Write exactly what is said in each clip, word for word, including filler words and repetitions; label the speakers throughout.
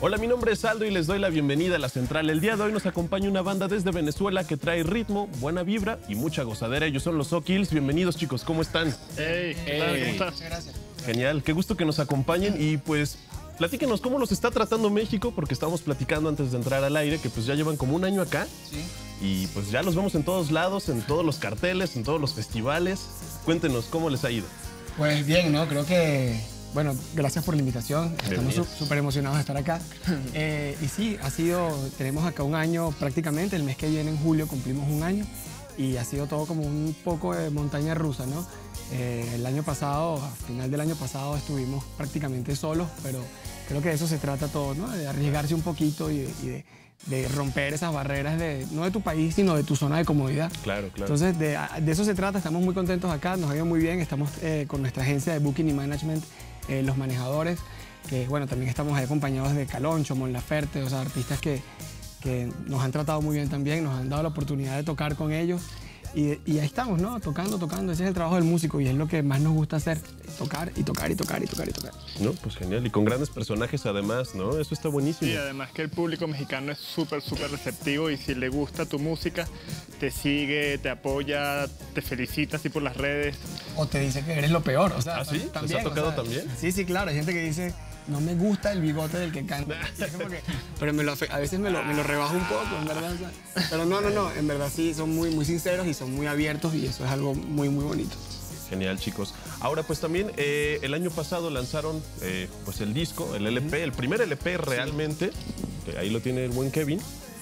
Speaker 1: Hola, mi nombre es Aldo y les doy la bienvenida a La Central. El día de hoy nos acompaña una banda desde Venezuela que trae ritmo, buena vibra y mucha gozadera. Ellos son los O'Kills. Bienvenidos, chicos, ¿cómo están?
Speaker 2: Hey, ¿qué tal? ¿Cómo estás?
Speaker 3: Muchas gracias.
Speaker 1: Genial, qué gusto que nos acompañen y pues platíquenos cómo los está tratando México, porque estábamos platicando antes de entrar al aire que pues ya llevan como un año acá.
Speaker 3: Sí.
Speaker 1: Y pues ya los vemos en todos lados, en todos los carteles, en todos los festivales. Cuéntenos cómo les ha ido.
Speaker 3: Pues bien, ¿no? Creo que, bueno, gracias por la invitación. Estamos
Speaker 1: Bienvenidos.
Speaker 3: súper emocionados de estar acá. Eh, y sí, ha sido, tenemos acá un año prácticamente, el mes que viene en julio cumplimos un año y ha sido todo como un poco de montaña rusa, ¿no? Eh, el año pasado, a final del año pasado estuvimos prácticamente solos, pero creo que de eso se trata todo, ¿no? De arriesgarse un poquito y de, y de, de romper esas barreras, de, no de tu país, sino de tu zona de comodidad.
Speaker 1: Claro, claro.
Speaker 3: Entonces, de, de eso se trata, estamos muy contentos acá, nos ha ido muy bien, estamos eh, con nuestra agencia de Booking y Management, eh, los manejadores, que bueno, también estamos ahí acompañados de Caloncho, Mon Laferte, o sea, artistas que, que nos han tratado muy bien también, nos han dado la oportunidad de tocar con ellos. Y, y ahí estamos, ¿no? Tocando, tocando. Ese es el trabajo del músico y es lo que más nos gusta hacer. Tocar y tocar y tocar y tocar y tocar.
Speaker 1: No, pues genial. Y con grandes personajes además, ¿no? Eso está buenísimo.
Speaker 2: Y además que el público mexicano es súper, súper receptivo y si le gusta tu música, te sigue, te apoya, te felicita así por las redes.
Speaker 3: O te dice que eres lo peor, o sea,
Speaker 1: ¿Ah, sí?
Speaker 3: también.
Speaker 1: ¿Les ha tocado
Speaker 3: o sea,
Speaker 1: también?
Speaker 3: Sí, sí, claro. Hay gente que dice, no me gusta el bigote del que canta. Y es como que- pero me lo, afe- a veces me lo, me lo rebajo un poco, en verdad. o sea, pero no, no, no. En verdad sí, son muy, muy sinceros y son muy abiertos y eso es algo muy, muy bonito.
Speaker 1: Genial, chicos. Ahora, pues también eh, el año pasado lanzaron eh, pues el disco, el L P, el primer L P realmente, que ahí lo tiene el buen Kevin,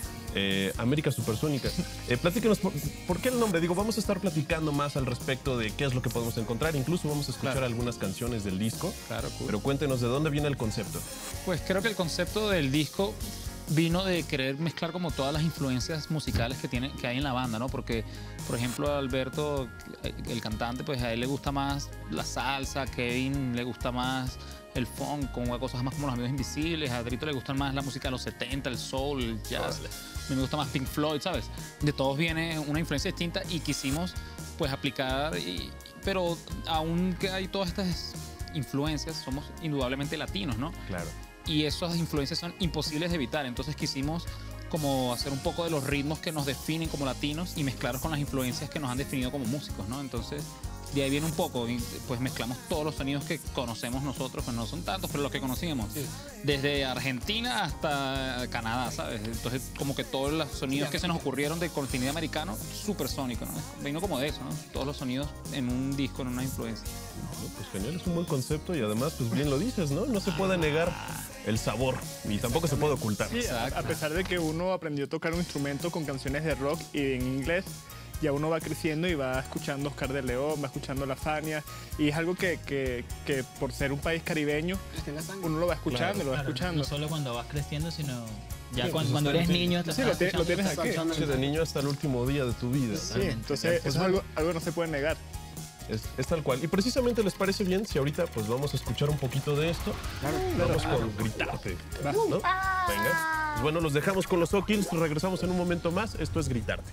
Speaker 1: eh, América Supersónica. Eh, platíquenos, por, ¿por qué el nombre? Digo, vamos a estar platicando más al respecto de qué es lo que podemos encontrar. Incluso vamos a escuchar
Speaker 4: Claro.
Speaker 1: algunas canciones del disco.
Speaker 4: Claro, cool.
Speaker 1: Pero cuéntenos de dónde viene el concepto.
Speaker 4: Pues creo que el concepto del disco vino de querer mezclar como todas las influencias musicales que tiene que hay en la banda, ¿no? Porque, por ejemplo, a Alberto, el cantante, pues a él le gusta más la salsa, a Kevin le gusta más el funk, con cosas más como Los Amigos Invisibles, a Adrito le gusta más la música de los setenta, el soul, el jazz. A mí me gusta más Pink Floyd, ¿sabes? De todos viene una influencia distinta y quisimos pues aplicar, y, pero aunque hay todas estas influencias, somos indudablemente latinos, ¿no?
Speaker 1: Claro.
Speaker 4: Y esas influencias son imposibles de evitar. Entonces quisimos como hacer un poco de los ritmos que nos definen como latinos y mezclarlos con las influencias que nos han definido como músicos, ¿no? Entonces de ahí viene un poco, y pues mezclamos todos los sonidos que conocemos nosotros, pues no son tantos, pero los que conocíamos. Desde Argentina hasta Canadá, ¿sabes? Entonces como que todos los sonidos que se nos ocurrieron del continente americano, súper sónico, ¿no? Vino como de eso, ¿no? Todos los sonidos en un disco, en una influencia.
Speaker 1: No, pues genial, es un buen concepto y además, pues bien lo dices, ¿no? No se puede negar el sabor y tampoco se puede ocultar.
Speaker 2: Sí, a, a pesar de que uno aprendió a tocar un instrumento con canciones de rock y en inglés, ya uno va creciendo y va escuchando Oscar de León, va escuchando La Fania, y es algo que, que, que por ser un país caribeño,
Speaker 3: Está en la sangre.
Speaker 2: uno lo va escuchando, lo va
Speaker 5: Claro,
Speaker 2: escuchando.
Speaker 5: no solo cuando vas creciendo, sino ya
Speaker 3: Sí,
Speaker 5: cuando,
Speaker 3: pues,
Speaker 5: cuando eres niño. te
Speaker 2: Sí,
Speaker 5: estás
Speaker 2: lo ti- lo
Speaker 5: escuchando
Speaker 2: tienes
Speaker 5: estas
Speaker 2: aquí.
Speaker 5: cosas.
Speaker 1: Sí, de niño hasta el último día de tu vida.
Speaker 2: Sí, entonces
Speaker 1: Pues
Speaker 2: eso es algo, algo que no se puede negar.
Speaker 1: Es, es tal cual. Y precisamente les parece bien si ahorita pues vamos a escuchar un poquito de esto. Vamos con Gritarte. ¿No? Venga. Pues bueno, los dejamos con los O'Kills. Regresamos en un momento más. Esto es Gritarte.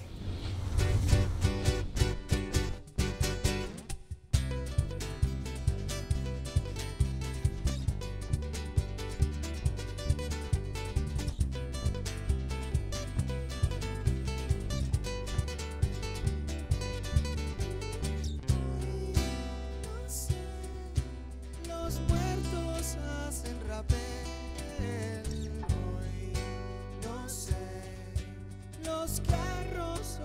Speaker 6: Los muertos hacen rapel hoy, no sé. Los carros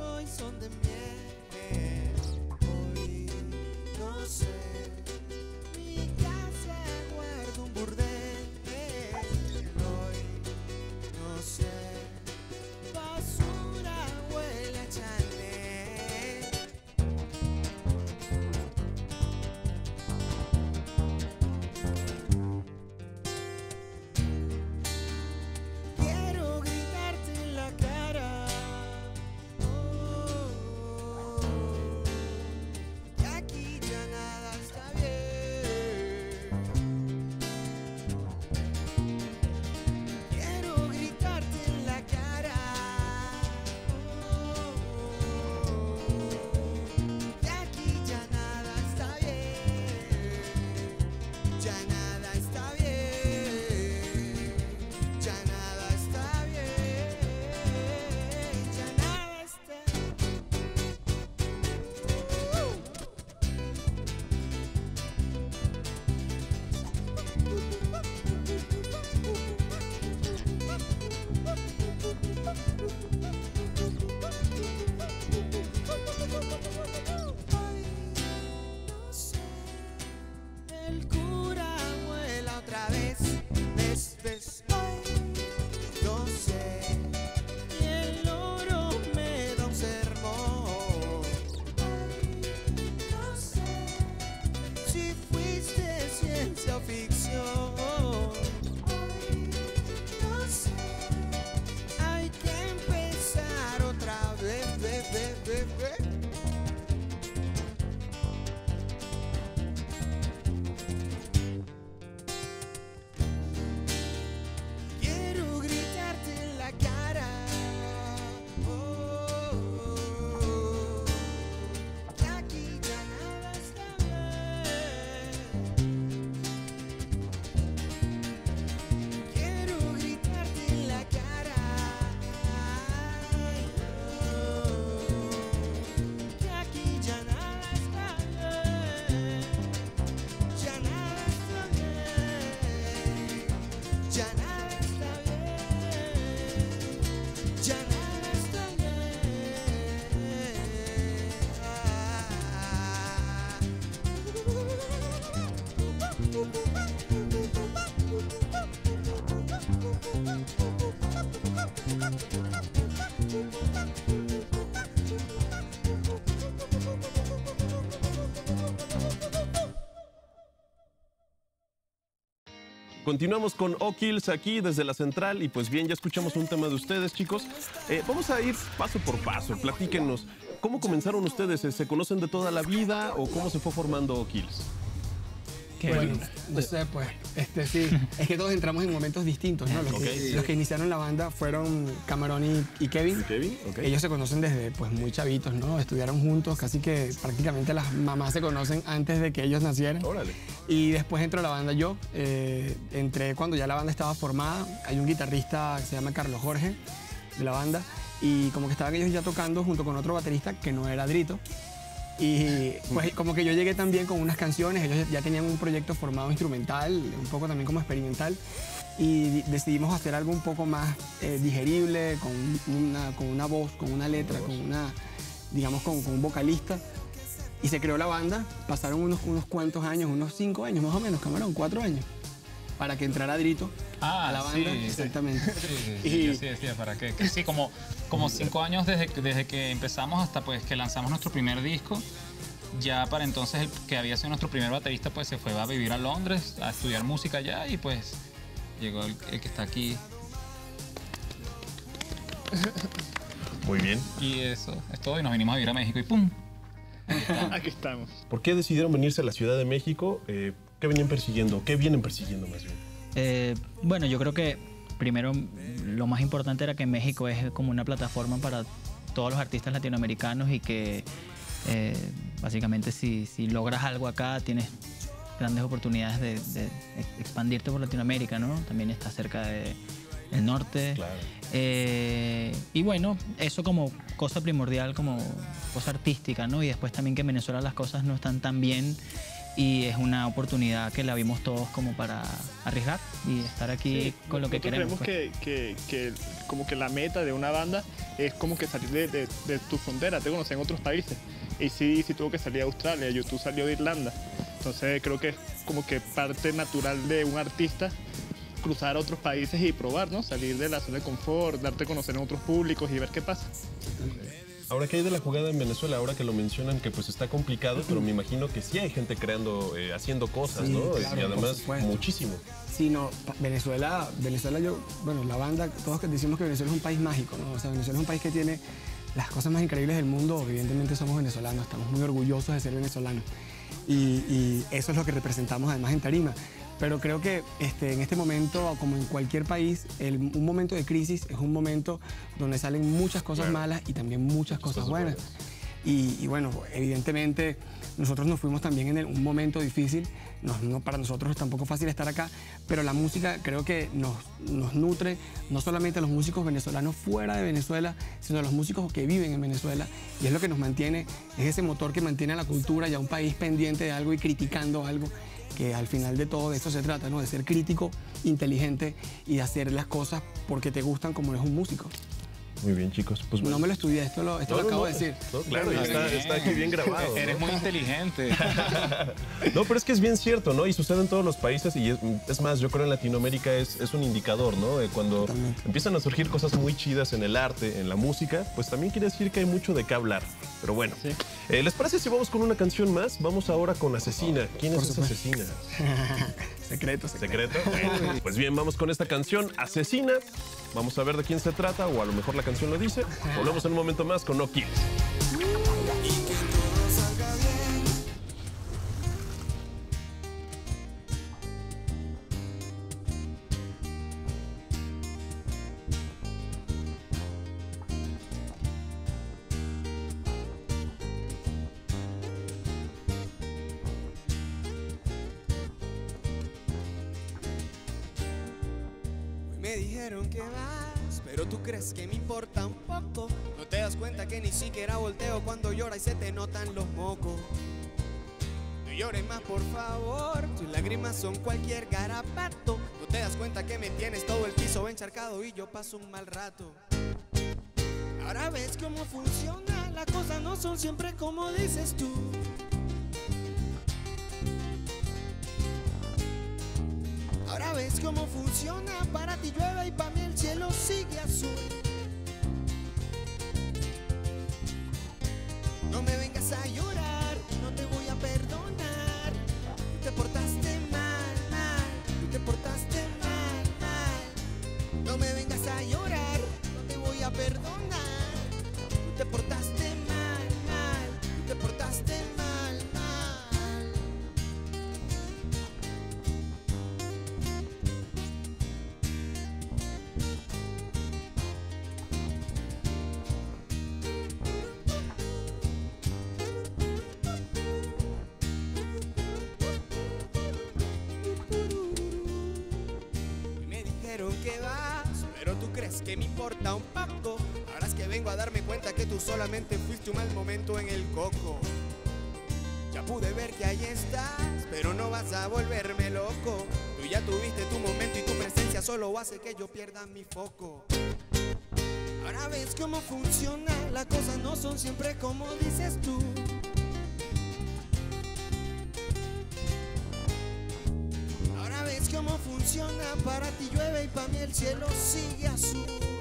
Speaker 6: El cura vuela otra vez, ves, ves, hoy, no sé, y el loro me da un sermón, no sé, si fuiste ciencia o ficción, no sé, hay que empezar otra vez, ve, ve, ve, ve. Quiero gritarte en la cara, oh, oh, oh, que aquí ya nada está bien. Quiero gritarte en la cara, oh, que aquí ya nada está bien, ya nada está bien, ya nada está bien, ya nada está
Speaker 1: Continuamos con O'Kills aquí desde la central y pues bien, ya escuchamos un tema de ustedes, chicos. Eh, vamos a ir paso por paso, platíquenos. ¿Cómo comenzaron ustedes? ¿Se conocen de toda la vida o cómo se fue formando O'Kills?
Speaker 3: Bueno, no sé, pues, este sí, es que todos entramos en momentos distintos, ¿no? Los, que,
Speaker 1: Ok.
Speaker 3: los que iniciaron la banda fueron Camarón y, y Kevin.
Speaker 1: Kevin, ok.
Speaker 3: Ellos se conocen desde pues muy chavitos, ¿no? Estudiaron juntos, casi que prácticamente las mamás se conocen antes de que ellos nacieran.
Speaker 1: Órale.
Speaker 3: Y después entró a la banda yo, eh, entré cuando ya la banda estaba formada. Hay un guitarrista que se llama Carlos Jorge de la banda y como que estaban ellos ya tocando junto con otro baterista que no era Drito. Y pues como que yo llegué también con unas canciones, ellos ya tenían un proyecto formado instrumental, un poco también como experimental, y decidimos hacer algo un poco más eh, digerible, con una, con una voz, con una letra, con una, digamos, con, con un vocalista. Y se creó la banda, pasaron unos, unos cuantos años, unos cinco años más o menos, Camarón, cuatro años, para que entrara Drito
Speaker 4: Ah,
Speaker 3: a la banda.
Speaker 4: sí, sí.
Speaker 3: Exactamente.
Speaker 4: Sí, sí,
Speaker 3: Y-
Speaker 4: sí, yo sí decía, ¿para qué? Que sí, como, como cinco años desde, que- desde que empezamos hasta pues que lanzamos nuestro primer disco. Ya para entonces el que había sido nuestro primer baterista pues se fue a vivir a Londres, a estudiar música allá y pues llegó el, el que está aquí
Speaker 1: Muy bien.
Speaker 4: y eso es todo y nos vinimos a vivir a México y ¡pum!
Speaker 2: Aquí estamos.
Speaker 1: ¿Por qué decidieron venirse a la Ciudad de México? Eh, ¿Qué venían persiguiendo? ¿Qué vienen persiguiendo más bien?
Speaker 5: Eh, bueno, yo creo que primero lo más importante era que México es como una plataforma para todos los artistas latinoamericanos y que eh, básicamente si, si logras algo acá tienes grandes oportunidades de, de expandirte por Latinoamérica, ¿no? También está cerca de, del norte.
Speaker 1: Claro.
Speaker 5: Eh, y bueno, eso como cosa primordial, como cosa artística, ¿no? Y después también que en Venezuela las cosas no están tan bien y es una oportunidad que la vimos todos como para arriesgar y estar aquí
Speaker 2: Sí,
Speaker 5: con lo que
Speaker 2: nosotros
Speaker 5: queremos. pues.
Speaker 2: creemos que, que, que como que la meta de una banda es como que salir de, de, de tu frontera, te conocen en otros países. Y sí, sí tuvo que salir a Australia, YouTube salió de Irlanda. Entonces creo que es como que parte natural de un artista cruzar a otros países y probar, ¿no? Salir de la zona de confort, darte a conocer en otros públicos y ver qué pasa.
Speaker 1: Ahora, ¿qué hay de la jugada en Venezuela? Ahora que lo mencionan, que pues está complicado, pero me imagino que sí hay gente creando, eh, haciendo cosas,
Speaker 3: Sí,
Speaker 1: ¿no?
Speaker 3: claro,
Speaker 1: y
Speaker 3: por
Speaker 1: además,
Speaker 3: supuesto.
Speaker 1: muchísimo.
Speaker 3: Sí, no, pa- Venezuela, Venezuela yo, bueno, la banda, todos que decimos que Venezuela es un país mágico, ¿no? O sea, Venezuela es un país que tiene las cosas más increíbles del mundo, evidentemente somos venezolanos, estamos muy orgullosos de ser venezolanos y, y eso es lo que representamos además en tarima. Pero creo que este, en este momento, como en cualquier país, el- un momento de crisis es un momento donde salen muchas cosas
Speaker 1: Claro.
Speaker 3: malas y también muchas cosas
Speaker 1: cosas
Speaker 3: buenas.
Speaker 1: buenas.
Speaker 3: Y, y bueno, evidentemente nosotros nos fuimos también en el- un momento difícil, nos- no, para nosotros tampoco es fácil estar acá, pero la música creo que nos, nos nutre no solamente a los músicos venezolanos fuera de Venezuela, sino a los músicos que viven en Venezuela y es lo que nos mantiene, es ese motor que mantiene a la cultura y a un país pendiente de algo y criticando algo, que al final de todo de eso se trata, ¿no? De ser crítico, inteligente y de hacer las cosas porque te gustan como eres un músico.
Speaker 1: Muy bien, chicos. Pues bueno.
Speaker 3: No me lo estudié, esto lo, esto
Speaker 1: No,
Speaker 3: lo
Speaker 1: no,
Speaker 3: acabo
Speaker 1: no.
Speaker 3: de decir.
Speaker 1: No, claro, y está, está aquí bien grabado. ¿no?
Speaker 4: Eres muy inteligente.
Speaker 1: No, pero es que es bien cierto, ¿no? Y sucede en todos los países y es, es más, yo creo en Latinoamérica es, es un indicador, ¿no? Eh, cuando
Speaker 3: Totalmente.
Speaker 1: empiezan a surgir cosas muy chidas en el arte, en la música, pues también quiere decir que hay mucho de qué hablar. Pero bueno,
Speaker 2: Sí.
Speaker 1: eh, ¿les parece si vamos con una canción más? Vamos ahora con Asesina. ¿Quién es
Speaker 3: Por
Speaker 1: esa
Speaker 3: supuesto.
Speaker 1: Asesina?
Speaker 3: Secreto, secreto.
Speaker 1: ¿Secreto? Bueno, pues bien, vamos con esta canción, Asesina. Vamos a ver de quién se trata, o a lo mejor la canción lo dice. Volvemos en un momento más con No Kills.
Speaker 6: Me dijeron que vas, pero tú crees que me importa un poco. No te das cuenta que ni siquiera volteo cuando llora y se te notan los mocos. No llores más, por favor, tus lágrimas son cualquier garabato. No te das cuenta que me tienes todo el piso encharcado y yo paso un mal rato. Ahora ves cómo funciona, las cosas no son siempre como dices tú. Ahora ves cómo funciona, para ti llueve y para mí el cielo sigue azul. No me vengas a llorar, no te voy a perdonar. Tú te portaste mal, mal, tú te portaste mal, mal. No me vengas a llorar, no te voy a perdonar. Tú te portaste mal, mal, tú te portaste mal, mal. Me dijeron que vas, pero tú crees que me importa un poco. Ahora es que vengo a darme cuenta que tú solamente fuiste un mal momento en el coco. Ya pude ver que ahí estás, pero no vas a volverme loco. Tú ya tuviste tu momento y tu presencia solo hace que yo pierda mi foco. Ahora ves cómo funciona, las cosas no son siempre como dices tú. Ahora ves cómo funciona, para ti llueve y para mí el cielo sigue azul.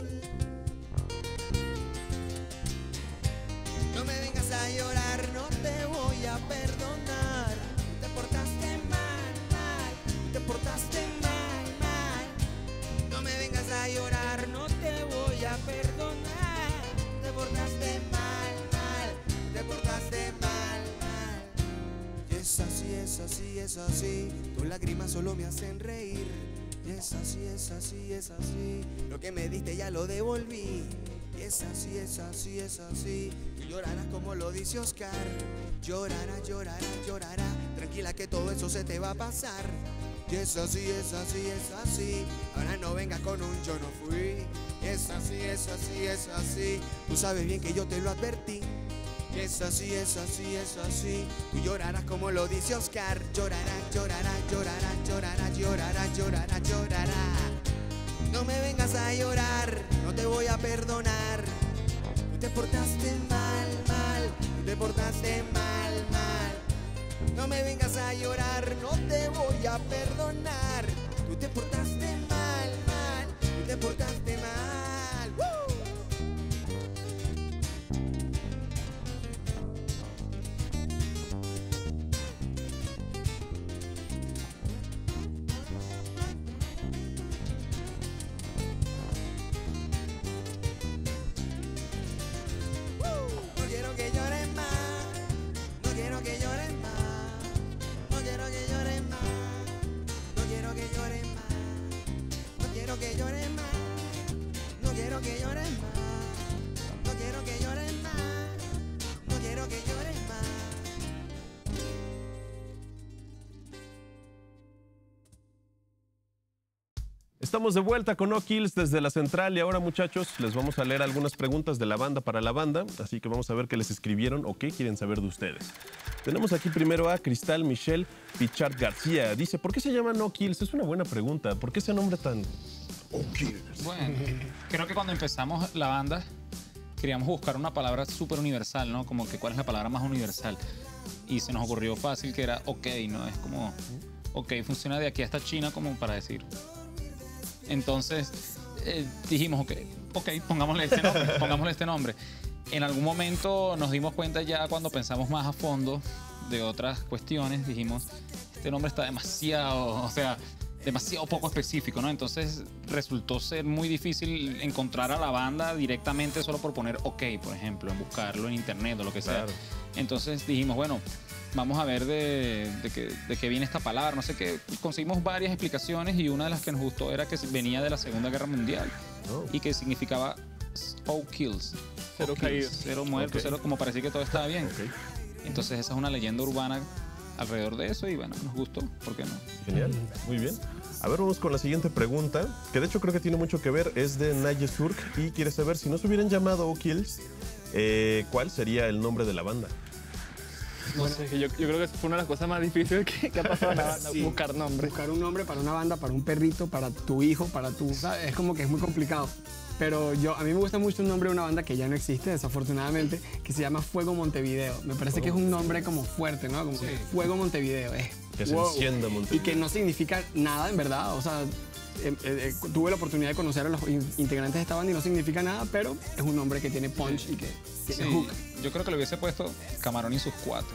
Speaker 6: No me vengas a llorar, no te voy a perdonar. Te portaste mal, mal, te portaste mal, mal. No me vengas a llorar, no te voy a perdonar. Te portaste mal, mal, te portaste mal, mal. Y es así, es así, es así. Tus lágrimas solo me hacen reír. Y es así, es así, es así. Lo que me diste ya lo devolví. Y es así, es así, es así. Tú llorarás como lo dice Oscar. Llorará, llorará, llorará. Tranquila que todo eso se te va a pasar. Y es así, es así, es así. Ahora no vengas con un yo no fui. Es así, es así, es así. Tú sabes bien que yo te lo advertí. Y es así, es así, es así. Tú llorarás como lo dice Oscar. Llorará, llorará, llorará, llorará, llorará, llorará, llorará. No me vengas a llorar, no te voy a perdonar. Tú te portaste mal, mal, tú te portaste mal, mal. No me vengas a llorar, no te voy a perdonar. Tú te portaste mal, mal, tú te portaste mal. ¡Woo! No quiero que llores más, no quiero que llores más, no quiero que llores más, no quiero que llores más, no quiero que llores más, no quiero que llores más, no quiero que llores más, no quiero que llores más.
Speaker 1: Estamos de vuelta con No Kills desde la central y ahora, muchachos, les vamos a leer algunas preguntas de la banda para la banda, así que vamos a ver qué les escribieron o qué quieren saber de ustedes. Tenemos aquí primero a Cristal Michelle Pichard García. Dice, ¿por qué se llama No Kills? Es una buena pregunta. ¿Por qué ese nombre tan O'Kills.
Speaker 4: Bueno, creo que cuando empezamos la banda queríamos buscar una palabra súper universal, ¿no? Como que cuál es la palabra más universal. Y se nos ocurrió fácil que era ok, ¿no? Es como, ok, funciona de aquí hasta China como para decir. Entonces eh, dijimos, ok, ok, pongámosle este nombre, pongámosle este nombre. En algún momento nos dimos cuenta ya cuando pensamos más a fondo de otras cuestiones, dijimos, este nombre está demasiado, o sea, demasiado poco específico, ¿no? Entonces resultó ser muy difícil encontrar a la banda directamente solo por poner OK, por ejemplo, en buscarlo en internet o lo que sea.
Speaker 1: Claro.
Speaker 4: Entonces dijimos, bueno, vamos a ver de, de, qué, de qué viene esta palabra, no sé qué. Conseguimos varias explicaciones y una de las que nos gustó era que venía de la Segunda Guerra Mundial
Speaker 1: Oh.
Speaker 4: y que significaba all kills.
Speaker 2: Cero
Speaker 4: All kills,
Speaker 2: caídos.
Speaker 4: Cero muertos,
Speaker 1: Ok.
Speaker 4: cero, como parecía que todo estaba bien.
Speaker 1: Ok.
Speaker 4: Entonces esa es una leyenda urbana alrededor de eso y bueno, nos gustó, ¿por qué no?
Speaker 1: Genial, muy bien. A ver, vamos con la siguiente pregunta, que de hecho creo que tiene mucho que ver, es de Naye Surk y quiere saber si no se hubieran llamado O'Kills, eh, ¿cuál sería el nombre de la banda?
Speaker 2: No sé, yo, yo creo que fue una de las cosas más difíciles que, que ha pasado en la banda,
Speaker 3: Sí.
Speaker 2: buscar nombres.
Speaker 3: Buscar un nombre para una banda, para un perrito, para tu hijo, para tu... ¿sabes? Es como que es muy complicado. Pero yo, a mí me gusta mucho un nombre de una banda que ya no existe, desafortunadamente, que se llama Fuego Montevideo. Me parece que es un nombre como fuerte, ¿no? Como que Fuego Montevideo. Es,
Speaker 1: Que se encienda Montevideo.
Speaker 3: Y que no significa nada, en verdad. O sea, eh, eh, eh, tuve la oportunidad de conocer a los in- integrantes de esta banda y no significa nada, pero es un nombre que tiene punch y que tiene
Speaker 4: Sí,
Speaker 3: hook.
Speaker 4: yo creo que le hubiese puesto Camarón y sus cuates,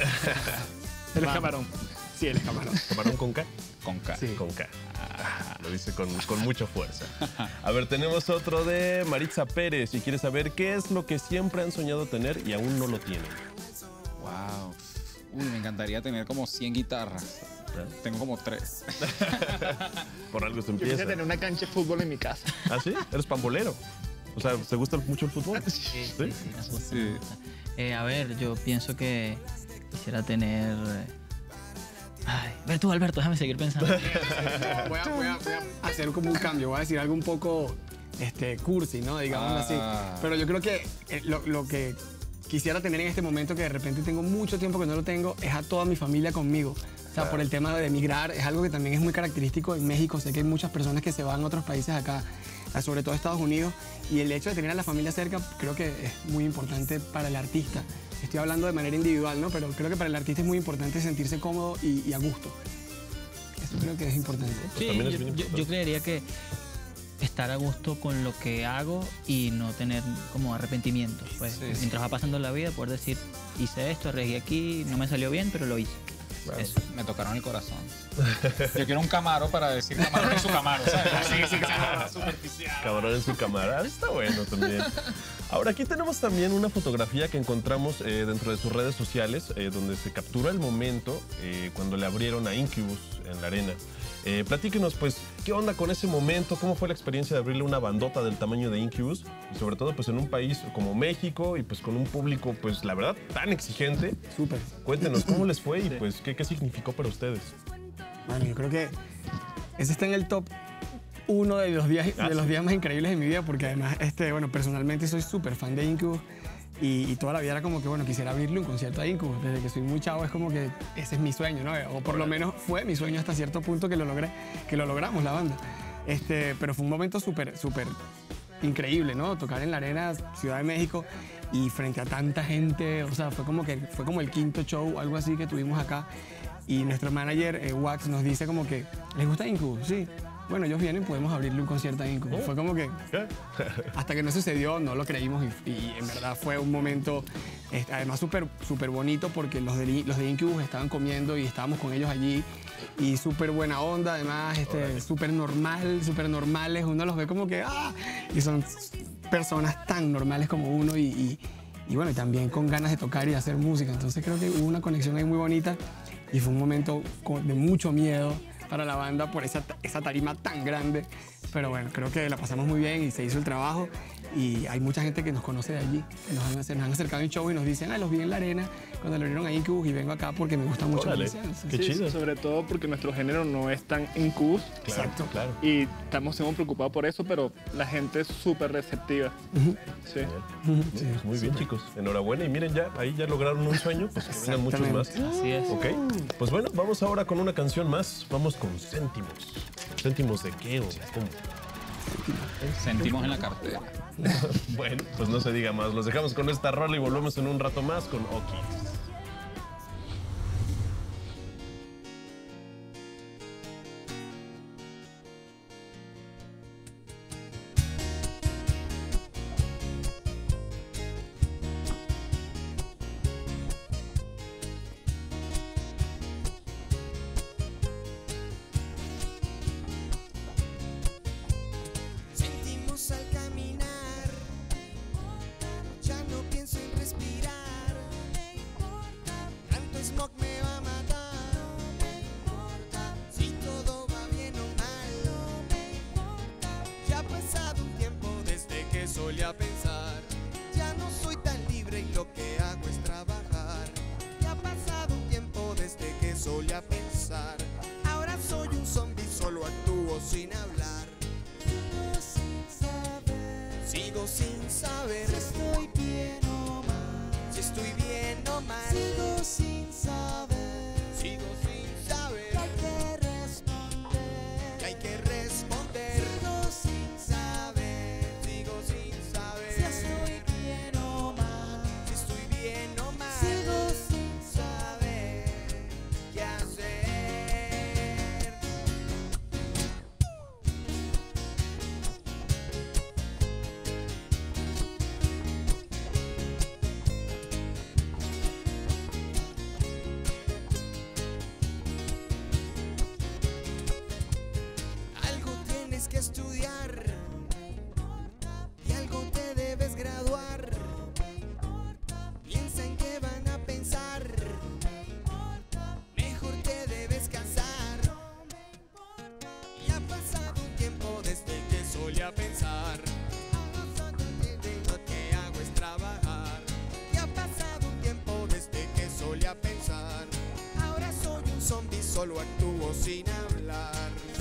Speaker 2: El camarón.
Speaker 3: Sí, él es camarón.
Speaker 1: ¿Camarón con K?
Speaker 4: con K.
Speaker 3: Sí.
Speaker 1: Con K. Ah, lo dice con, con mucha fuerza. A ver, tenemos otro de Maritza Pérez y quiere saber qué es lo que siempre han soñado tener y aún no lo tienen.
Speaker 4: Wow. Uy, me encantaría tener como cien guitarras.
Speaker 1: ¿Eh?
Speaker 4: Tengo como tres.
Speaker 1: Por algo se
Speaker 2: Yo quisiera
Speaker 1: empieza.
Speaker 2: tener una cancha de fútbol en mi casa.
Speaker 1: ¿Ah, sí? ¿Eres pambolero? O sea, ¿te gusta mucho el fútbol?
Speaker 5: Sí, sí, sí, nos gusta,
Speaker 4: Sí.
Speaker 5: nos gusta. Eh, a ver, yo pienso que quisiera tener... eh, Ay, ver tú, Alberto, déjame seguir pensando.
Speaker 3: Voy a, voy a- voy a hacer como un cambio, voy a decir algo un poco este, cursi, ¿no? Digámoslo así.
Speaker 4: Ah.
Speaker 3: Pero yo creo que eh, lo, lo que quisiera tener en este momento, que de repente tengo mucho tiempo que no lo tengo, es a toda mi familia conmigo. O sea, por el tema de emigrar, es algo que también es muy característico en México. Sé que hay muchas personas que se van a otros países acá, a- sobre todo Estados Unidos, y el hecho de tener a la familia cerca creo que es muy importante para el artista. Estoy hablando de manera individual, ¿no? Pero creo que para el artista es muy importante sentirse cómodo y, y a gusto. Eso creo que es importante.
Speaker 5: Sí,
Speaker 1: también es
Speaker 5: yo,
Speaker 1: bien
Speaker 5: yo-
Speaker 1: importante.
Speaker 5: yo creería que estar a gusto con lo que hago y no tener como arrepentimientos. Pues
Speaker 4: Sí, sí.
Speaker 5: mientras va pasando la vida, poder decir, hice esto, arriesgué aquí, no me salió bien, pero lo hice. Eso.
Speaker 4: Me tocaron el corazón. Yo quiero un Camaro para decir Camarón en su Camaro, ¿sabes? Así, sí, que sea superficial.
Speaker 1: Camarón en su cámara. Está bueno también. Ahora, aquí tenemos también una fotografía que encontramos eh, dentro de sus redes sociales, eh, donde se captura el momento eh, cuando le abrieron a Incubus en la arena. Eh, platíquenos, pues, ¿qué onda con ese momento? ¿Cómo fue la experiencia de abrirle una bandota del tamaño de Incubus? Y sobre todo, pues, en un país como México y, pues, con un público, pues, la verdad, tan exigente.
Speaker 3: Súper.
Speaker 1: Cuéntenos, ¿cómo les fue y, pues, qué, qué significó para ustedes?
Speaker 3: Bueno, yo creo que ese está en el top uno de los días,
Speaker 1: Ah,
Speaker 3: de los
Speaker 1: sí.
Speaker 3: días más increíbles de mi vida, porque además, este, bueno, personalmente soy súper fan de Incubus y, y toda la vida era como que, bueno, quisiera abrirle un concierto a Incubus. Desde que soy muy chavo es como que ese es mi sueño, ¿no? O por lo menos fue mi sueño hasta cierto punto que lo logré, que lo logramos la banda. Este, pero fue un momento súper, súper increíble, ¿no? Tocar en la arena Ciudad de México y frente a tanta gente, o sea, fue como que fue como el quinto show, algo así que tuvimos acá. Y nuestro manager, eh, Wax, nos dice como que, ¿les gusta Incubus? Sí. Bueno, ellos vienen, podemos abrirle un concierto a Incubus. Fue como que,
Speaker 1: ¿Qué?
Speaker 3: hasta que no sucedió, no lo creímos y, y en verdad fue un momento, este, además súper súper bonito porque los de, los de Incubus estaban comiendo y estábamos con ellos allí y súper buena onda, además, este, súper normal, súper normales. Uno los ve como que, ¡ah! Y son personas tan normales como uno y, y, y bueno, y también con ganas de tocar y de hacer música. Entonces creo que hubo una conexión ahí muy bonita y fue un momento con- de mucho miedo para la banda por esa, esa tarima tan grande. Pero bueno, creo que la pasamos muy bien y se hizo el trabajo. Y hay mucha gente que nos conoce de allí, que nos han, acer- nos han acercado en show y nos dicen, ah, los vi en la arena cuando lo abrieron a Incubus y vengo acá porque me gusta mucho.
Speaker 1: Órale,
Speaker 3: lo que hacen".
Speaker 1: qué
Speaker 2: Sí,
Speaker 1: chido.
Speaker 2: sobre todo porque nuestro género no es tan incubus.
Speaker 1: Claro,
Speaker 3: Exacto.
Speaker 1: claro.
Speaker 2: Y estamos siendo preocupados por eso, pero la gente es súper receptiva. Sí.
Speaker 1: Genial.
Speaker 3: Sí,
Speaker 1: Pues muy bien, chicos. Enhorabuena. Y miren, ya ahí ya lograron un sueño, pues que vengan muchos más.
Speaker 5: Así es.
Speaker 1: Ok, pues bueno, vamos ahora con una canción más. Vamos con Céntimos. ¿Céntimos de qué o cómo?
Speaker 4: Sentimos en la cartera.
Speaker 1: Bueno, pues no se diga más. Los dejamos con esta rola y volvemos en un rato más con O'Kills.
Speaker 6: Al caminar, ya no pienso en respirar. Tanto smog me va a matar. Si todo va bien o mal, ya ha pasado un tiempo desde que solía pensar. Ya no soy tan libre y lo que hago es trabajar. Ya ha pasado un tiempo desde que solía pensar. Ahora soy un zombie, solo actúo sin hablar. Sigo sin saber si estoy bien o mal. Si estoy bien o mal. Sigo sin saber. Sigo sin saber. Que hay que responder. Que hay que responder. Sigo sin saber. Sigo sin saber. Si estoy bien o mal. Si estoy bien o mal. Sigo sin saber qué hacer. Que estudiar y algo te debes graduar. Piensa en qué van a pensar. Mejor te debes casar. Y ha pasado un tiempo desde que solía pensar. Lo que hago es trabajar. Y ha pasado un tiempo desde que solía pensar. Ahora soy un zombie, solo actúo sin hablar.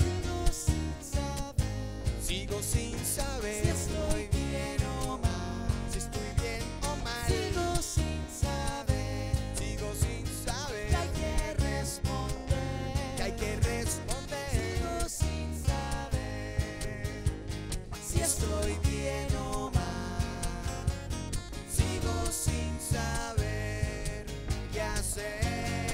Speaker 6: Sigo sin saber si estoy bien o mal. Si estoy bien o mal. Sigo sin saber. Sigo sin saber. Que hay que responder. Que hay que responder. Sigo sin saber si estoy bien o mal. Sigo sin saber qué hacer.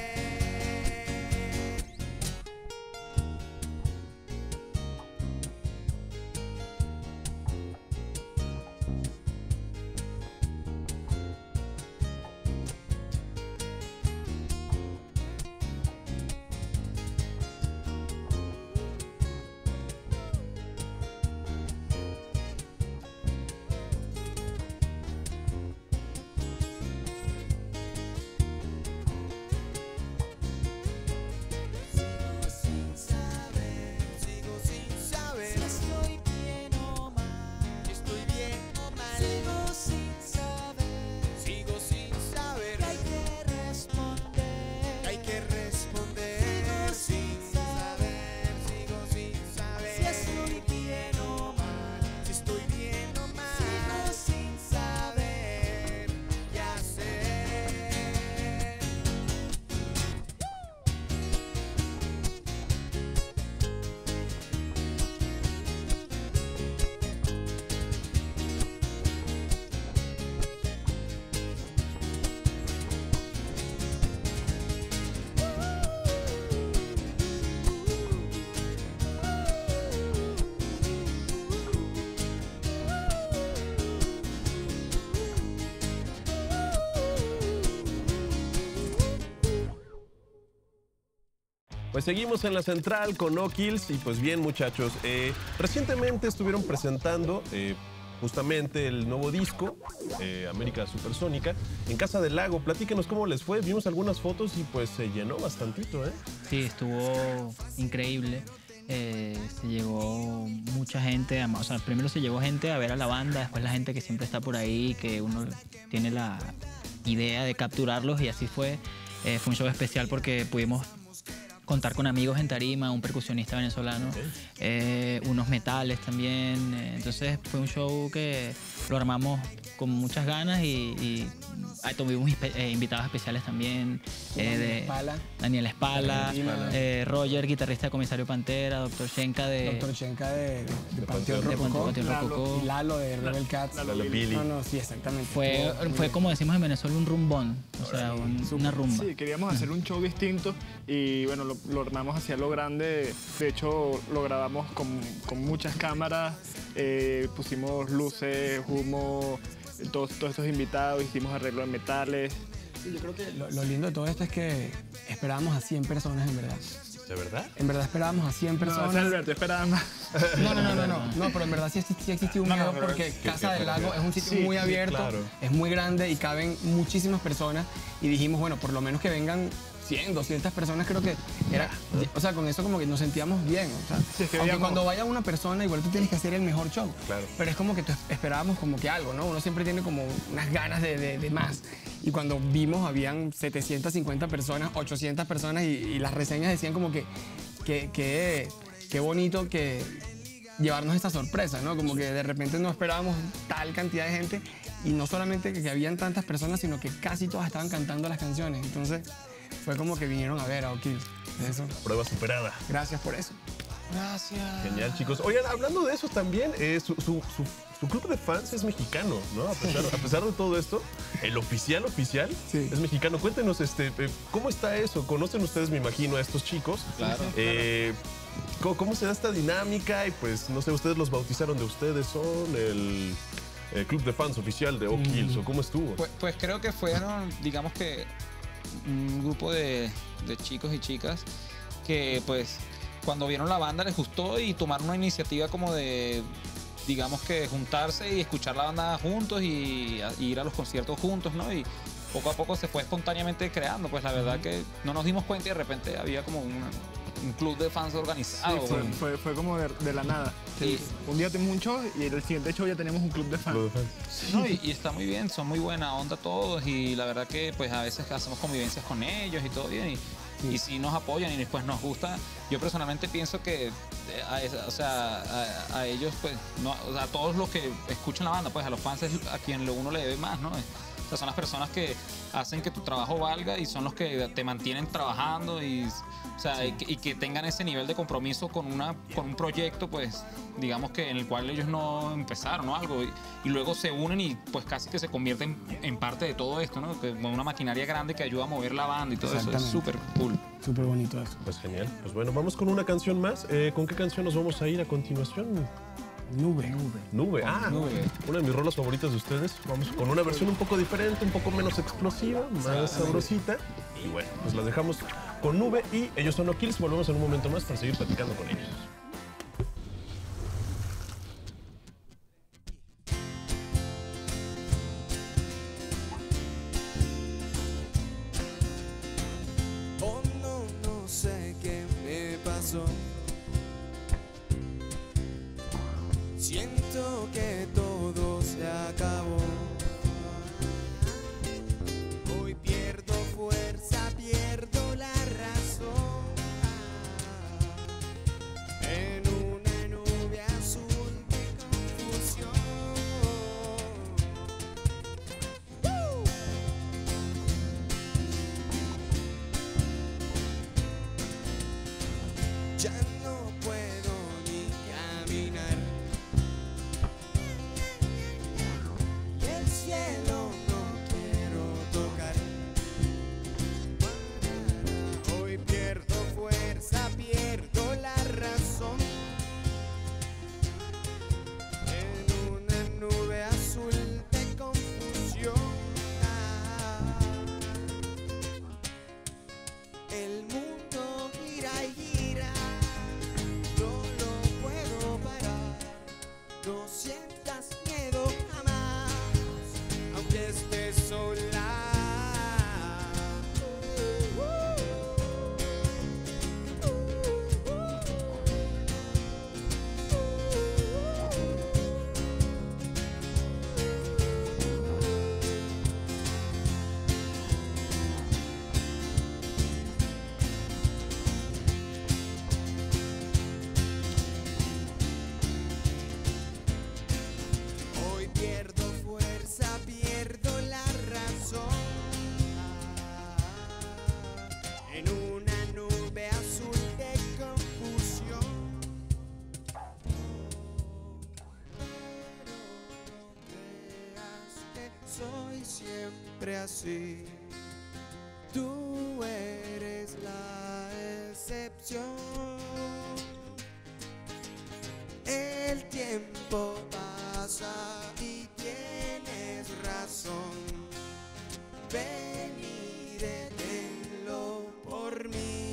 Speaker 1: Pues seguimos en la central con O'Kills y pues bien muchachos, eh, recientemente estuvieron presentando eh, justamente el nuevo disco, eh, América Supersónica, en Casa del Lago. Platíquenos cómo les fue, vimos algunas fotos y pues se llenó bastantito, ¿eh?
Speaker 5: Sí, estuvo increíble. Eh, se llegó mucha gente, o sea, primero se llegó gente a ver a la banda, después la gente que siempre está por ahí, que uno tiene la idea de capturarlos, y así fue. Eh, fue un show especial porque pudimos contar con amigos en tarima, un percusionista venezolano, eh, unos metales también. Eh, entonces fue un show que lo armamos con muchas ganas y, y ah, tuvimos inspe- eh, invitados especiales también. eh,
Speaker 3: Daniel
Speaker 5: de
Speaker 3: Espala.
Speaker 5: Daniel Espala,
Speaker 3: Daniel Espala.
Speaker 5: eh, Roger, guitarrista de Comisario Pantera, doctor Shenka de,
Speaker 3: Doctor Chenka de, de Panteón
Speaker 5: de
Speaker 3: Rococó.
Speaker 5: Panteón
Speaker 2: Lalo.
Speaker 5: Rococó.
Speaker 3: Y Lalo de Rebel Cats.
Speaker 2: Lalo
Speaker 1: Lalo Billy.
Speaker 3: No, no, sí, exactamente.
Speaker 5: Fue,
Speaker 3: Estuvo muy
Speaker 5: fue
Speaker 3: bien.
Speaker 5: como decimos en Venezuela, un rumbón, o sea, un- una rumba.
Speaker 2: Sí, queríamos hacer un show distinto y bueno, lo, lo armamos hacia lo grande. De hecho, lo grabamos con, con muchas cámaras, eh, pusimos luces, humo, todos, todos estos invitados, hicimos arreglo de metales.
Speaker 3: Sí, yo creo que lo, lo lindo de todo esto es que esperábamos a cien personas en verdad.
Speaker 1: ¿De verdad?
Speaker 3: En verdad esperábamos a cien
Speaker 2: No,
Speaker 3: personas.
Speaker 2: Alberto, esperaba más.
Speaker 3: No, no, no, no, no, no, pero en verdad sí, sí existió un
Speaker 2: No, no,
Speaker 3: miedo
Speaker 2: pero
Speaker 3: porque
Speaker 2: es
Speaker 3: Casa del Lago es un sitio
Speaker 2: Sí,
Speaker 3: muy
Speaker 2: sí,
Speaker 3: abierto,
Speaker 1: claro.
Speaker 3: es muy grande y caben muchísimas personas y dijimos, bueno, por lo menos que vengan cien, doscientas personas, creo que era, o sea, con eso como que nos sentíamos bien, o sea,
Speaker 2: Sí, es que
Speaker 3: aunque
Speaker 2: veíamos-
Speaker 3: cuando vaya una persona igual tú tienes que hacer el mejor show,
Speaker 1: Claro.
Speaker 3: pero es como que tú esperábamos como que algo, ¿no? Uno siempre tiene como unas ganas de, de- de más y cuando vimos habían setecientas cincuenta personas, ochocientas personas y, y las reseñas decían como que que, que, qué bonito que llevarnos esta sorpresa, ¿no? Como que de repente no esperábamos tal cantidad de gente y no solamente que, que habían tantas personas, sino que casi todas estaban cantando las canciones. Entonces fue como que vinieron a ver a O'Kills. Eso.
Speaker 1: Prueba superada.
Speaker 3: Gracias por eso.
Speaker 4: Gracias.
Speaker 1: Genial, chicos. Oigan, hablando de eso también, eh, su, su- su- su club de fans es mexicano, ¿no? A pesar, a pesar de todo esto, el oficial oficial
Speaker 3: Sí.
Speaker 1: es mexicano. Cuéntenos, este, eh, ¿cómo está eso? ¿Conocen ustedes, me imagino, a estos chicos?
Speaker 4: Claro.
Speaker 1: Eh, ¿cómo, cómo se da esta dinámica? Y pues, no sé, ustedes los bautizaron de ustedes, son el, el club de fans oficial de O'Kills, ¿o cómo estuvo?
Speaker 4: Pues, pues creo que fueron, digamos que, un grupo de, de chicos y chicas que pues cuando vieron la banda les gustó y tomaron una iniciativa como de, digamos que juntarse y escuchar la banda juntos y, a- y ir a los conciertos juntos, ¿no? Y poco a poco se fue espontáneamente creando, pues la verdad que no nos dimos cuenta y de repente había como una- un club de fans organizado.
Speaker 2: Sí, fue,
Speaker 4: bueno.
Speaker 2: fue, fue como de, de la nada.
Speaker 4: Sí.
Speaker 2: Un día tuvimos un show y el siguiente show ya teníamos un club de fans.
Speaker 1: Club de fans.
Speaker 4: No, y, y está muy bien, son muy buena onda todos y la verdad que pues a veces hacemos convivencias con ellos y todo bien y, y sí nos apoyan y después nos gusta. Yo personalmente pienso que eh, a, esa- o sea, a, a ellos pues, no, o sea, a todos los que escuchan la banda, pues a los fans es a quien lo- uno le debe más, ¿no? O sea, son las personas que hacen que tu trabajo valga y son los que te mantienen trabajando y, o sea, y, que, y que tengan ese nivel de compromiso con, una, con un proyecto, pues, digamos que en el cual ellos no empezaron o algo y, y luego se unen y pues casi que se convierten en parte de todo esto, ¿no? Que una maquinaria grande que ayuda a mover la banda y todo eso es
Speaker 3: Exactamente.
Speaker 4: súper cool.
Speaker 3: Súper bonito eso.
Speaker 1: Pues genial. Pues bueno, vamos con una canción más. Eh, ¿Con qué canción nos vamos a ir a continuación?
Speaker 3: Nube. Nube.
Speaker 1: Nube. Ah,
Speaker 4: Nube.
Speaker 1: una de mis rolas favoritas de ustedes. Vamos con una versión un poco diferente, un poco menos explosiva, más sabrosita. Y bueno, pues las dejamos con Nube y ellos son O'Kills. Volvemos en un momento más para seguir platicando con ellos.
Speaker 6: Oh no, no sé qué me pasó. Siento que todo se acabó. Hoy pierdo fuerza, pierdo la razón. soy siempre así. Tú eres la excepción. El tiempo pasa y tienes razón. Ven y deténlo por mí.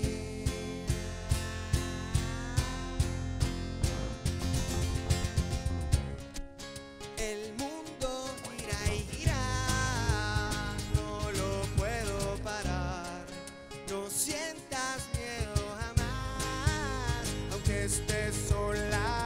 Speaker 6: El mundo gira y gira, no lo puedo parar. No sientas miedo jamás, aunque estés sola.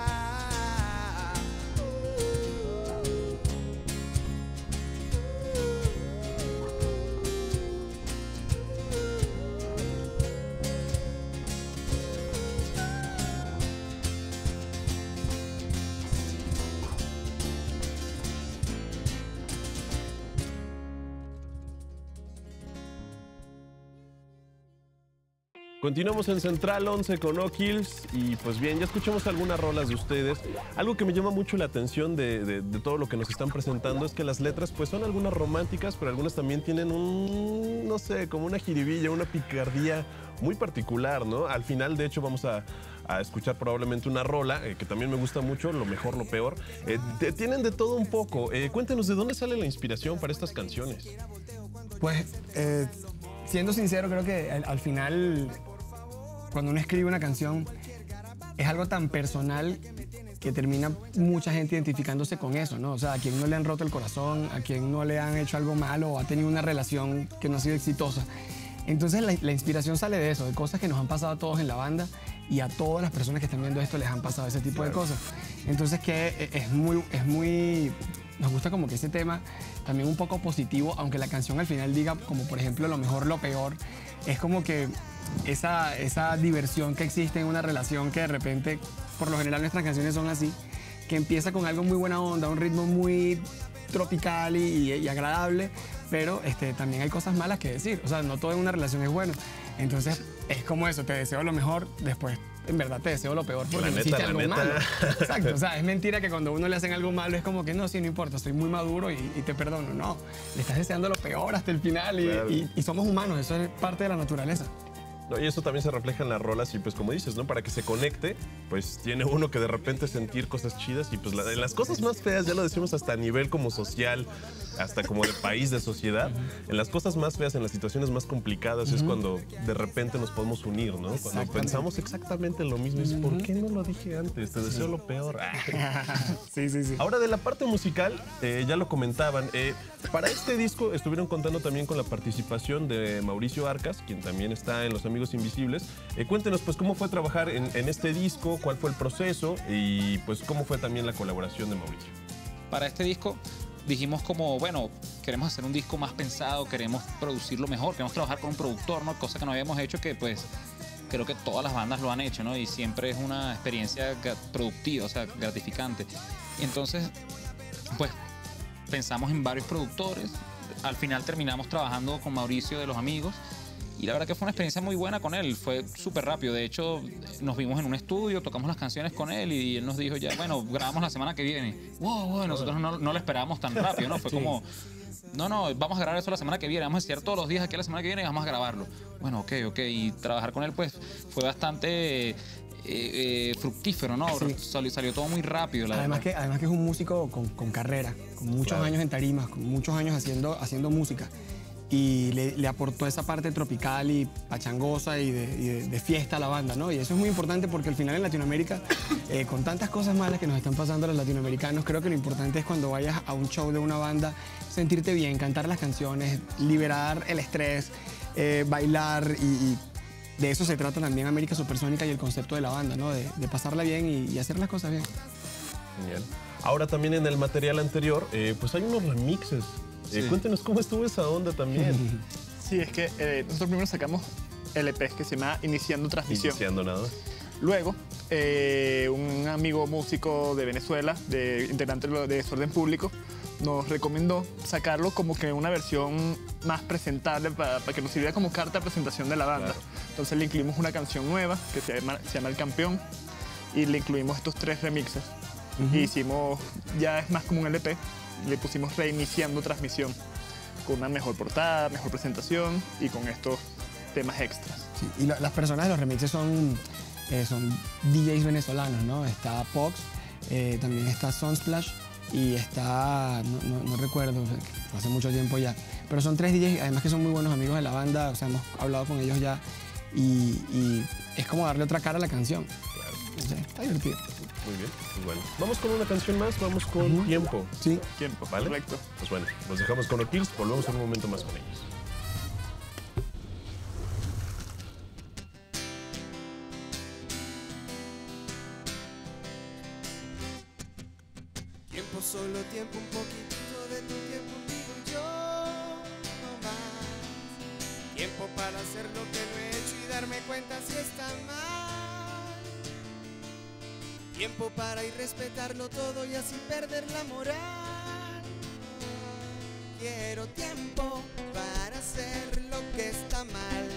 Speaker 1: Continuamos en Central once con O'Kills y pues bien, ya escuchamos algunas rolas de ustedes. Algo que me llama mucho la atención de, de, de todo lo que nos están presentando es que las letras pues son algunas románticas, pero algunas también tienen un, no sé, como una jiribilla, una picardía muy particular, ¿no? Al final, de hecho, vamos a, a escuchar probablemente una rola eh, que también me gusta mucho, Lo Mejor, Lo Peor. Eh, de, tienen de todo un poco. Eh, cuéntenos, ¿de dónde sale la inspiración para estas canciones?
Speaker 3: Pues, eh, siendo sincero, creo que al, al final, cuando uno escribe una canción, es algo tan personal que termina mucha gente identificándose con eso, ¿no? O sea, a quien no le han roto el corazón, a quien no le han hecho algo malo o ha tenido una relación que no ha sido exitosa. Entonces la, la inspiración sale de eso, de cosas que nos han pasado a todos en la banda y a todas las personas que están viendo esto les han pasado ese tipo de cosas. Entonces que es muy, es muy, nos gusta como que ese tema también un poco positivo, aunque la canción al final diga como por ejemplo Lo Mejor, Lo Peor, es como que esa, esa diversión que existe en una relación que de repente, por lo general nuestras canciones son así, que empieza con algo muy buena onda, un ritmo muy tropical y, y, y agradable, pero este, también hay cosas malas que decir. O sea, no todo en una relación es bueno. Entonces, es como eso, te deseo lo mejor, después en verdad te deseo lo peor porque
Speaker 1: La
Speaker 3: me
Speaker 1: neta,
Speaker 3: hiciste
Speaker 1: la
Speaker 3: algo
Speaker 1: neta.
Speaker 3: malo. Exacto, o sea, es mentira que cuando a uno le hacen algo malo es como que no, sí, no importa, soy muy maduro y, y te perdono. No, le estás deseando lo peor hasta el final y,
Speaker 1: Claro.
Speaker 3: y, y somos humanos, eso es parte de la naturaleza.
Speaker 1: No, y eso también se refleja en las rolas y pues como dices, ¿no? Para que se conecte, pues tiene uno que de repente sentir cosas chidas y pues la- las cosas más feas, ya lo decimos hasta a nivel como social, hasta como de país, de sociedad, en las cosas más feas, en las situaciones más complicadas es cuando de repente nos podemos unir, ¿no? Cuando
Speaker 3: Exactamente.
Speaker 1: pensamos exactamente lo mismo y dices, ¿por qué no lo dije antes? Te deseo lo peor.
Speaker 3: Sí, sí, sí.
Speaker 1: Ahora de la parte musical, eh, ya lo comentaban, eh, para este disco estuvieron contando también con la participación de Mauricio Arcas, quien también está en Los Amigos Invisibles. Eh, cuéntenos pues cómo fue trabajar en, en este disco, cuál fue el proceso y pues cómo fue también la colaboración de Mauricio.
Speaker 4: Para este disco dijimos como, bueno, queremos hacer un disco más pensado, queremos producirlo mejor, queremos trabajar con un productor, ¿no? Cosa que no habíamos hecho, que pues creo que todas las bandas lo han hecho, ¿no? Y siempre es una experiencia gra- productiva, o sea, gratificante. Y entonces, pues pensamos en varios productores, al final terminamos trabajando con Mauricio de Los Amigos y la verdad que fue una experiencia muy buena con él, fue súper rápido. De hecho, nos vimos en un estudio, tocamos las canciones con él y él nos dijo ya, bueno, grabamos la semana que viene. Wow, wow, nosotros no, no lo esperábamos tan rápido, ¿no? Fue como, no, no, vamos a grabar eso la semana que viene, vamos a estar todos los días aquí la semana que viene y vamos a grabarlo. Bueno, ok, ok, y trabajar con él pues fue bastante eh, eh, fructífero, ¿no?
Speaker 3: Sí.
Speaker 4: Salió, salió todo muy rápido, la
Speaker 3: Además
Speaker 4: verdad.
Speaker 3: que, además que es un músico con, con carrera, con muchos
Speaker 1: Claro.
Speaker 3: años en tarimas, con muchos años haciendo, haciendo música. Y le, le aportó esa parte tropical y pachangosa y, de, y de- de fiesta a la banda, ¿no? Y eso es muy importante porque al final en Latinoamérica, eh, con tantas cosas malas que nos están pasando a los latinoamericanos, creo que lo importante es cuando vayas a un show de una banda, sentirte bien, cantar las canciones, liberar el estrés, eh, bailar y, y de eso se trata también América Supersónica y el concepto de la banda, ¿no? De, de pasarla bien y, y hacer las cosas bien.
Speaker 1: Genial. Ahora también en el material anterior, eh, pues hay unos remixes. Eh,
Speaker 2: Sí.
Speaker 1: Cuéntenos cómo estuvo esa onda también.
Speaker 2: Sí, es que eh, nosotros primero sacamos el E P que se llama Iniciando Transmisión.
Speaker 1: Iniciando nada.
Speaker 2: Luego, eh, un amigo músico de Venezuela, de integrante de Desorden Público, nos recomendó sacarlo como que una versión más presentable para, para que nos sirviera como carta de presentación de la banda.
Speaker 1: Claro.
Speaker 2: Entonces le incluimos una canción nueva que se llama, se llama El Campeón y le incluimos estos tres remixes. Y hicimos, ya es más como un L P, le pusimos reiniciando transmisión, con una mejor portada, mejor presentación y con estos temas extras.
Speaker 3: Sí, y lo- las personas de los remixes son, eh, son D Js venezolanos, ¿no? Está Pox, eh, también está Sunsplash y está, no, no- no recuerdo, fue hace mucho tiempo ya, pero son tres D Js, además que son muy buenos amigos de la banda, o sea, hemos hablado con ellos ya y, y es como darle otra cara a la canción.
Speaker 1: Claro.
Speaker 3: O sea, está divertido.
Speaker 1: Muy bien, pues bueno. Vamos con una canción más, vamos con Tiempo.
Speaker 3: Sí.
Speaker 2: Tiempo,
Speaker 1: ¿Vale?
Speaker 2: correcto.
Speaker 1: Pues bueno, nos dejamos con O'Kills, volvemos en un momento más con ellos.
Speaker 6: Tiempo, solo tiempo, un poquitito de tu tiempo pido yo, no más. Tiempo para hacer lo que no he hecho y darme cuenta si está mal. Tiempo para ir respetarlo todo y así perder la moral. Quiero tiempo para hacer lo que está mal.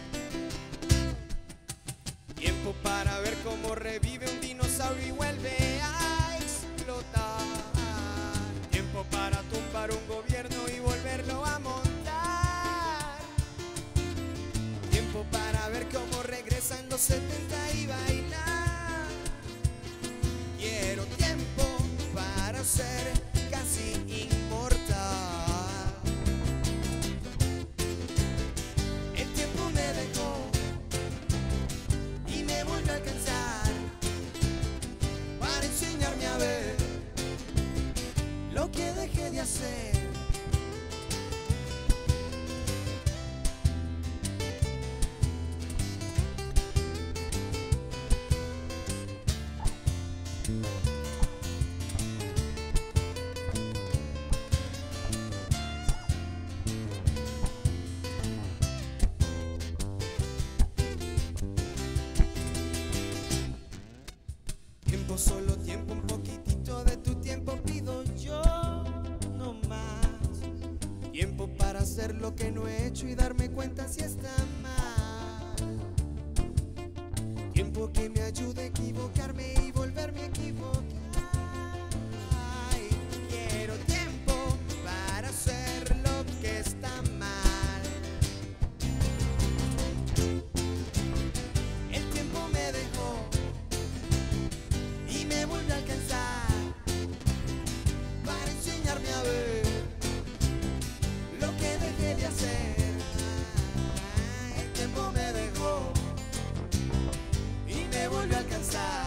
Speaker 6: Tiempo para ver cómo revive un dinosaurio y vuelve a explotar. Tiempo para tumbar un gobierno y volverlo a montar. Tiempo para ver cómo regresan los setenta y bailar. Quiero tiempo para ser casi inmortal. El tiempo me dejó y me vuelve a alcanzar para enseñarme a ver lo que dejé de hacer. Tiempo, solo tiempo, un poquitito de tu tiempo pido yo, no más. Tiempo para hacer lo que no he hecho y darme cuenta si está mal. Tiempo que me ayude a equivocarme y volverme a equivocar. Ay, quiero tiempo para hacer lo que está mal. El tiempo me dejó y me vuelve a alcanzar para enseñarme a ver lo que dejé de hacer. El tiempo me dejó y me vuelve a alcanzar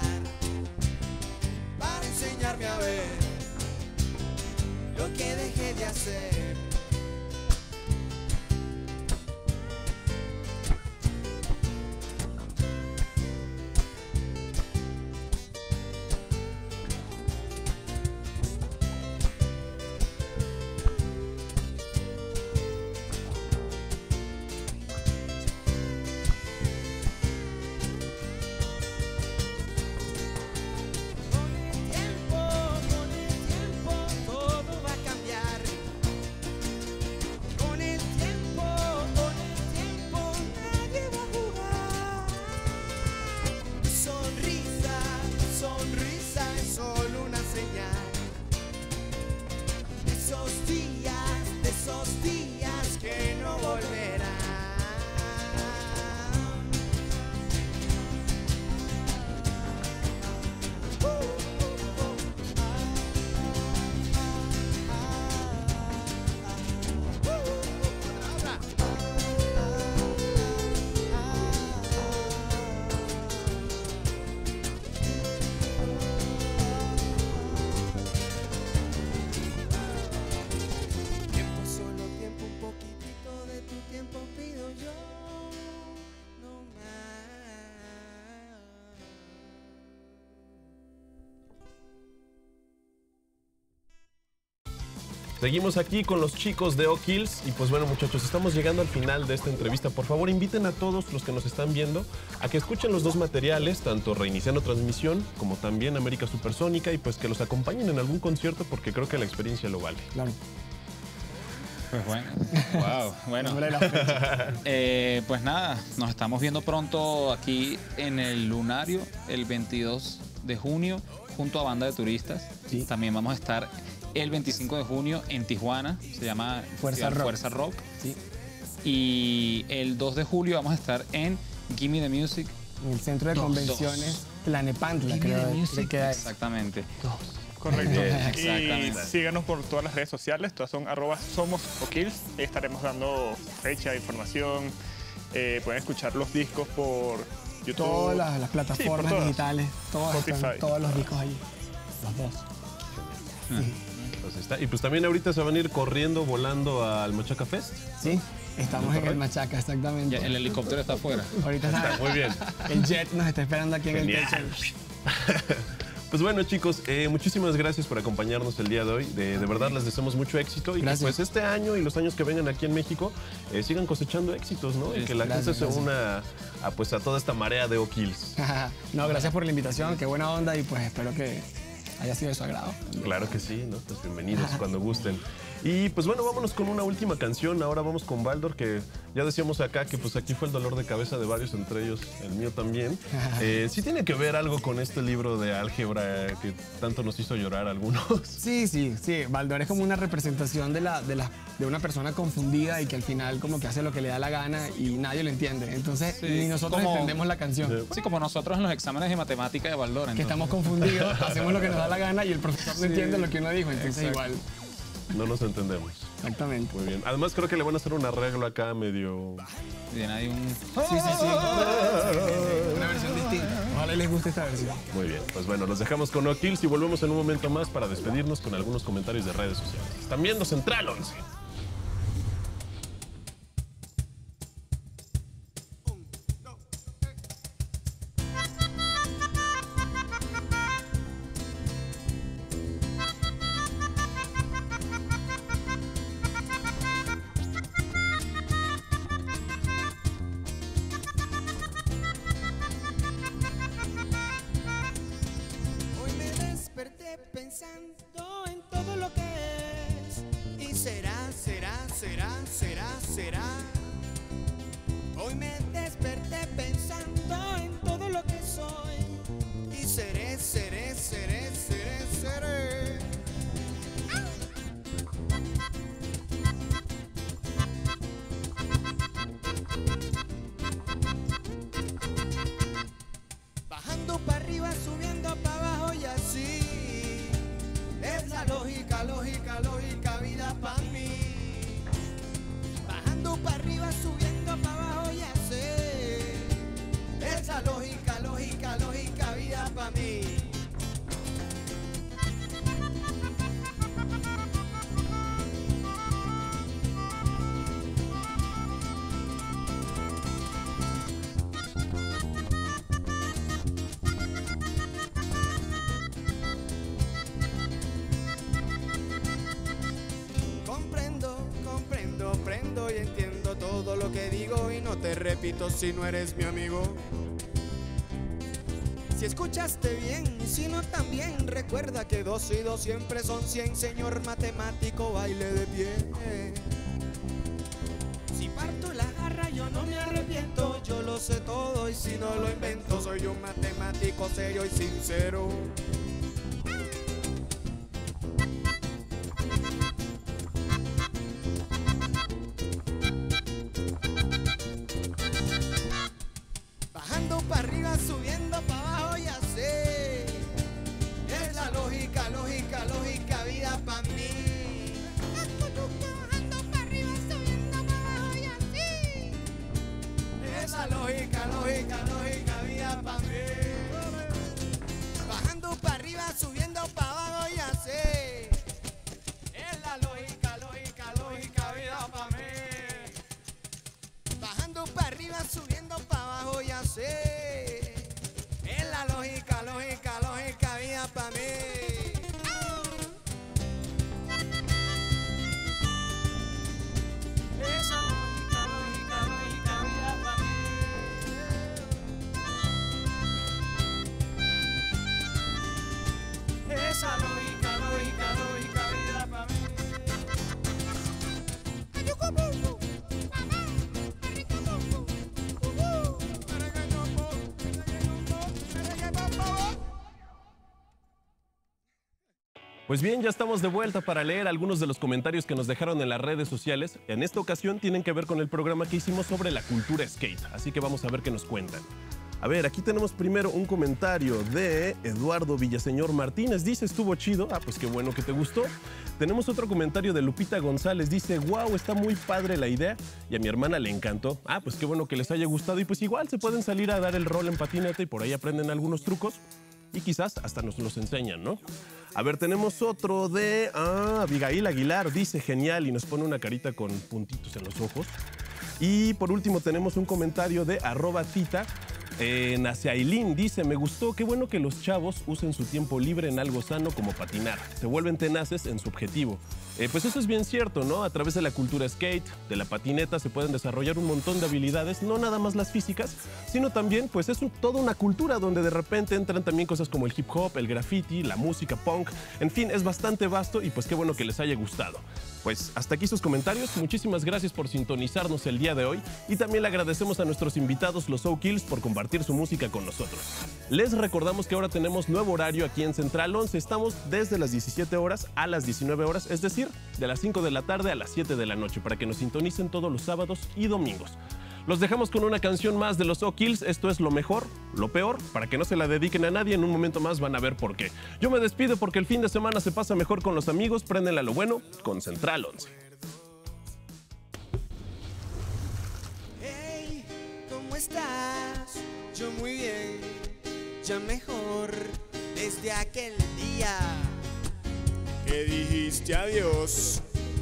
Speaker 6: para enseñarme a ver lo que dejé de hacer. Con el tiempo, con el tiempo, todo va a cambiar. Con el tiempo, con el tiempo, nadie va a jugar. Tu sonrisa, tu sonrisa es solo una señal. De esos días, de esos días que no volverán. Tiempo, solo tiempo, un poquitito de tu tiempo pido yo, no más.
Speaker 1: Seguimos aquí con los chicos de O'Kills y pues bueno muchachos, estamos llegando al final de esta entrevista. Por favor inviten a todos los que nos están viendo a que escuchen los dos materiales, tanto Reiniciando Transmisión como también América Supersónica, y pues que los acompañen en algún concierto porque creo que la experiencia lo vale.
Speaker 3: Claro.
Speaker 4: Pues bueno, wow, bueno.
Speaker 2: Nombre de la fecha.
Speaker 4: Eh, pues nada, nos estamos viendo pronto aquí en el Lunario, el veintidós de junio, junto a Banda de Turistas.
Speaker 3: Sí.
Speaker 4: También vamos a estar el veinticinco de junio en Tijuana, se llama
Speaker 3: Fuerza Rock.
Speaker 4: Fuerza Rock.
Speaker 3: Sí.
Speaker 4: Y el dos de julio vamos a estar en Gimme the Music.
Speaker 3: En el centro de
Speaker 4: Dos,
Speaker 3: convenciones
Speaker 4: dos.
Speaker 3: Planepantla,
Speaker 5: Gimme
Speaker 3: creo
Speaker 5: the
Speaker 3: que
Speaker 5: Music.
Speaker 3: queda eso.
Speaker 4: Exactamente.
Speaker 2: Correcto.
Speaker 1: Bien,
Speaker 2: Y
Speaker 4: exactamente.
Speaker 2: síganos por todas las redes sociales, todas son arroba somos O'Kills. Ahí estaremos dando fecha, información. Eh, pueden escuchar los discos por YouTube.
Speaker 3: Todas las, las plataformas
Speaker 2: Sí, por todas.
Speaker 3: digitales, todas están,
Speaker 2: Spotify.
Speaker 3: todos los discos allí. Los dos.
Speaker 1: Pues está. Y pues también ahorita se van a ir corriendo, volando al Machaca Fest.
Speaker 3: Sí, estamos en el Machaca, exactamente.
Speaker 4: Ya, el helicóptero está afuera.
Speaker 3: Ahorita está,
Speaker 1: Está muy bien.
Speaker 3: el jet nos está esperando aquí en el
Speaker 1: Genial.
Speaker 3: techo.
Speaker 1: Pues bueno, chicos, eh, muchísimas gracias por acompañarnos el día de hoy. De, de verdad les deseamos mucho éxito y
Speaker 3: Gracias.
Speaker 1: que pues este año y los años que vengan aquí en México eh, sigan cosechando éxitos, ¿no? Y que la
Speaker 3: Gracias,
Speaker 1: gente se
Speaker 3: gracias.
Speaker 1: una a, pues, a toda esta marea de O'Kills.
Speaker 3: No, gracias por la invitación, qué buena onda y pues espero que haya sido de su agrado.
Speaker 1: Claro que sí, ¿no? Pues bienvenidos cuando gusten. Y pues bueno, vámonos con una última canción. Ahora vamos con Baldor, que ya decíamos acá que pues aquí fue el dolor de cabeza de varios, entre ellos el mío también. Eh, sí tiene que ver algo con este libro de álgebra que tanto nos hizo llorar a algunos.
Speaker 3: Sí, sí, sí. Baldor es como una representación de, la, de, la, de una persona confundida y que al final como que hace lo que le da la gana y nadie lo entiende. Entonces
Speaker 4: Sí,
Speaker 3: ni nosotros
Speaker 4: como-
Speaker 3: entendemos la canción.
Speaker 4: Sí, como nosotros en los exámenes de matemática de Baldor.
Speaker 3: Que
Speaker 4: entonces.
Speaker 3: estamos confundidos, hacemos lo que nos da la gana y el profesor no entiende lo que uno dijo. Entonces
Speaker 4: Exacto.
Speaker 3: igual,
Speaker 1: No nos entendemos.
Speaker 3: exactamente.
Speaker 1: Muy bien. Además creo que le van a hacer un arreglo acá medio...
Speaker 4: Bien, hay un...
Speaker 3: Sí, sí, sí. Una versión distinta. Ojalá y les guste esta versión.
Speaker 1: Muy bien, pues bueno, los dejamos con O'Kills y volvemos en un momento más para despedirnos con algunos comentarios de redes sociales. Están viendo Central once.
Speaker 6: Hoy me desperté pensando en todo lo que es. Y será, será, será, será, será. Hoy me desperté pensando en todo lo que soy. Y seré, seré, seré, seré, seré. Bajando para arriba, subiendo para abajo y así. Es la lógica, lógica, lógica, vida para mí. Bajando para arriba, subiendo para abajo y así. Es la lógica, lógica, lógica, vida para mí. Comprendo, comprendo, prendo y entiendo todo lo que digo y no te repito si no eres mi amigo. Si escuchaste bien y si no también, recuerda que dos y dos siempre son cien, señor matemático, baile de pie. Si parto la garra yo no me arrepiento, yo lo sé todo y si no lo invento, soy un matemático serio y sincero. Bajando para arriba, subiendo para abajo y así. Es la lógica, lógica, lógica, vida para mí. Bajando para arriba, subiendo para abajo y así. Es la lógica, lógica, lógica, vida para mí. Bajando para arriba, subiendo para abajo y así. Es la lógica, lógica, lógica, vida para mí. Bajando para arriba, subiendo para abajo y así. Es la lógica, lógica, lógica, vida para mí. Esa lógica, lógica, lógica, vida para mí. Esa lógica, lógica, lógica, vida para mí. Ayuco, bumbu, mamá, perrito, bumbu, bumbu.
Speaker 1: Pues bien, ya estamos de vuelta para leer algunos de los comentarios que nos dejaron en las redes sociales. En esta ocasión tienen que ver con el programa que hicimos sobre la cultura skate, así que vamos a ver qué nos cuentan. A ver, aquí tenemos primero un comentario de Eduardo Villaseñor Martínez. Dice, estuvo chido. Ah, pues qué bueno que te gustó. Tenemos otro comentario de Lupita González. Dice, wow, está muy padre la idea. Y a mi hermana le encantó. Ah, pues qué bueno que les haya gustado. Y pues igual se pueden salir a dar el rol en patineta y por ahí aprenden algunos trucos. Y quizás hasta nos los enseñan, ¿no? A ver, tenemos otro de ah, Abigail Aguilar. Dice, genial. Y nos pone una carita con puntitos en los ojos. Y por último tenemos un comentario de arroba tita. Eh, Naciailín dice, me gustó, qué bueno que los chavos usen su tiempo libre en algo sano como patinar. Se vuelven tenaces en su objetivo. Eh, pues eso es bien cierto, ¿no? A través de la cultura skate, de la patineta, se pueden desarrollar un montón de habilidades, no nada más las físicas, sino también, pues es un, toda una cultura donde de repente entran también cosas como el hip hop, el graffiti, la música punk, en fin, es bastante vasto y pues qué bueno que les haya gustado. Pues hasta aquí sus comentarios, muchísimas gracias por sintonizarnos el día de hoy y también le agradecemos a nuestros invitados, los Soulkills, por compartir su música con nosotros. Les recordamos que ahora tenemos nuevo horario aquí en Central once, estamos desde las diecisiete horas a las diecinueve horas, es decir, de las cinco de la tarde a las siete de la noche, para que nos sintonicen todos los sábados y domingos. Los dejamos con una canción más de los Soulkills, esto es Lo Mejor, Lo Peor, para que no se la dediquen a nadie, en un momento más van a ver por qué. Yo me despido porque el fin de semana se pasa mejor con los amigos, préndenle a lo bueno con Central once.
Speaker 6: Hey, ¿cómo estás? Yo muy bien, ya mejor, desde aquel día
Speaker 2: que dijiste adiós.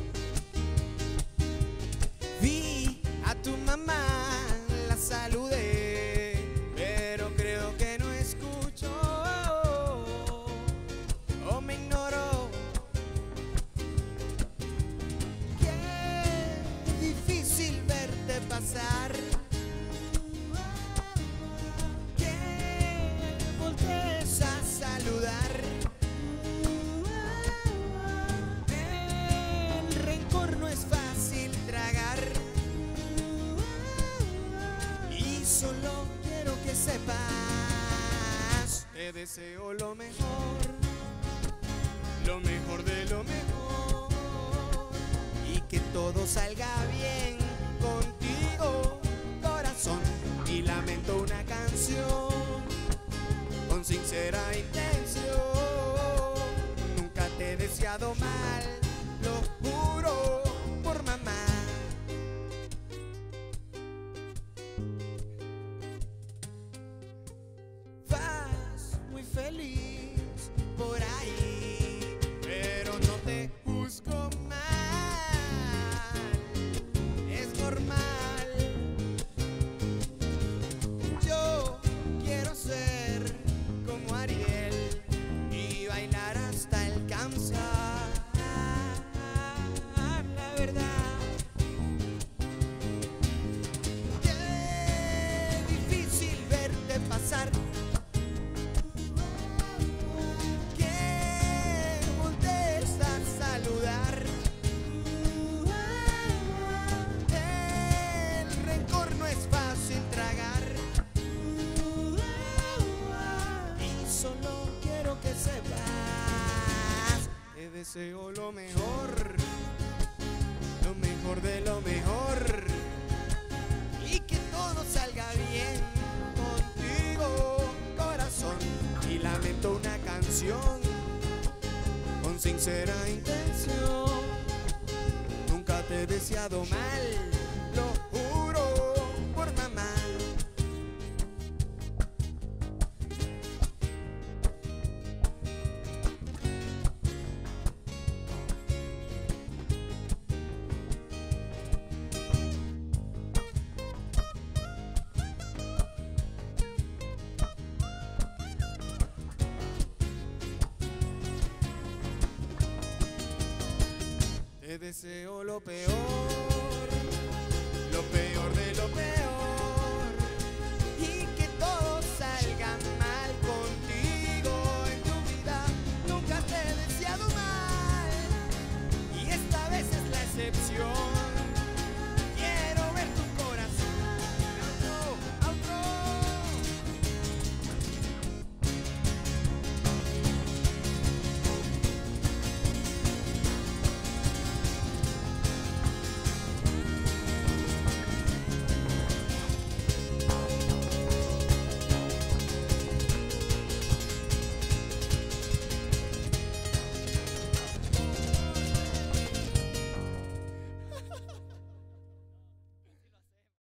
Speaker 6: Vi a tu mamá, la saludé, pero creo que no escuchó o me ignoró. Qué difícil verte pasar, que voltees a saludar. El rencor no es fácil tragar. Solo quiero que sepas, te deseo lo mejor, lo mejor de lo mejor, y que todo salga bien contigo, corazón. Y lamento una canción con sincera intención, nunca te he deseado mal, lo juro por mamá. Feliz por ahí, pero no te juzgo mal, es normal. Yo quiero ser como Ariel y bailar hasta el cansar, la verdad. Qué difícil verte pasar, deseo lo mejor, lo mejor de lo mejor, y que todo salga bien contigo, corazón. Y lamento una canción con sincera intención, nunca te he deseado mal, lo juro por mamá. Te deseo lo peor, lo peor de lo peor.